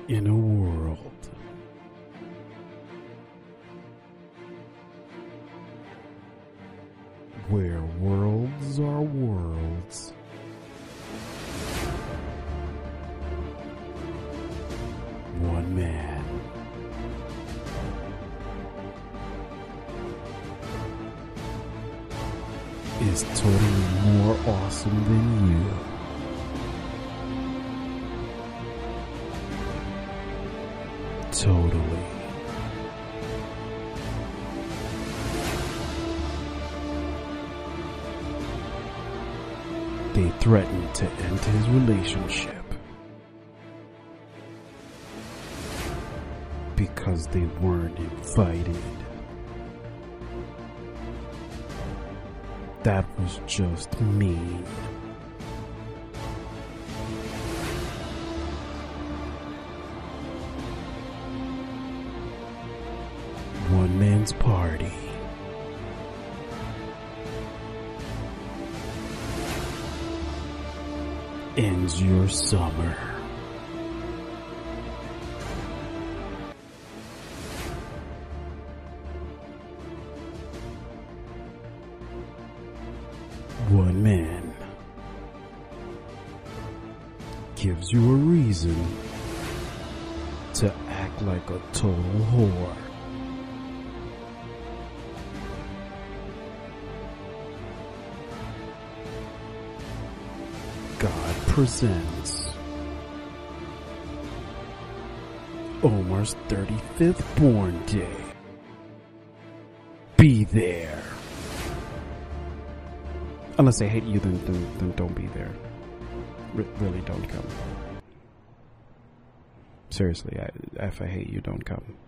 In a world where worlds are worlds, one man is totally more awesome than you. Totally. They threatened to end his relationship because they weren't invited. That was just mean. One man's party ends your summer. One man gives you a reason to act like a total whore. God presents Omar's 35th born day. Be there. Unless I hate you, then don't be there. Really don't come. Seriously, if I hate you, don't come.